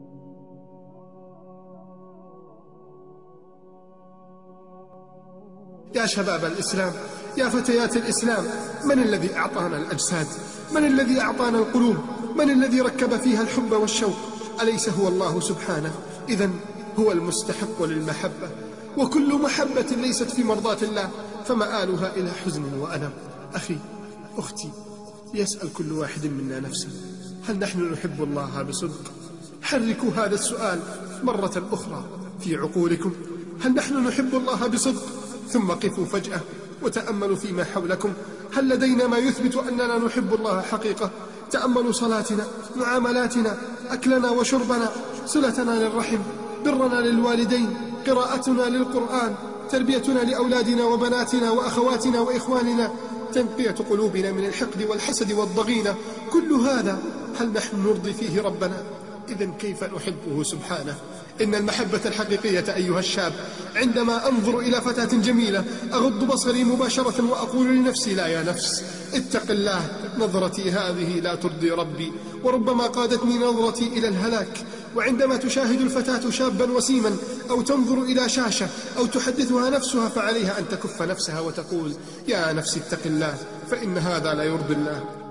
يا شباب الإسلام، يا فتيات الإسلام، من الذي أعطانا الأجساد؟ من الذي أعطانا القلوب؟ من الذي ركب فيها الحب والشوق؟ أليس هو الله سبحانه؟ إذن هو المستحق للمحبة، وكل محبة ليست في مرضاة الله فمآلها إلى حزن وألم. أخي، أختي، يسأل كل واحد منا نفسه: هل نحن نحب الله بصدق؟ حركوا هذا السؤال مرة أخرى في عقولكم: هل نحن نحب الله بصدق؟ ثم قفوا فجأة وتأملوا فيما حولكم. هل لدينا ما يثبت أننا نحب الله حقيقة؟ تأملوا صلاتنا، معاملاتنا، أكلنا وشربنا، صلتنا للرحم، برنا للوالدين، قراءتنا للقرآن، تربيتنا لأولادنا وبناتنا وأخواتنا وإخواننا، تنقية قلوبنا من الحقد والحسد والضغينة. كل هذا هل نحن نرضي فيه ربنا؟ إذن كيف نحبه سبحانه؟ إن المحبة الحقيقية أيها الشاب عندما أنظر إلى فتاة جميلة أغض بصري مباشرة وأقول لنفسي: لا يا نفس، اتق الله، نظرتي هذه لا ترضي ربي، وربما قادتني نظرتي إلى الهلاك. وعندما تشاهد الفتاة شابا وسيما أو تنظر إلى شاشة أو تحدثها نفسها فعليها أن تكف نفسها وتقول: يا نفس اتق الله، فإن هذا لا يرضي الله.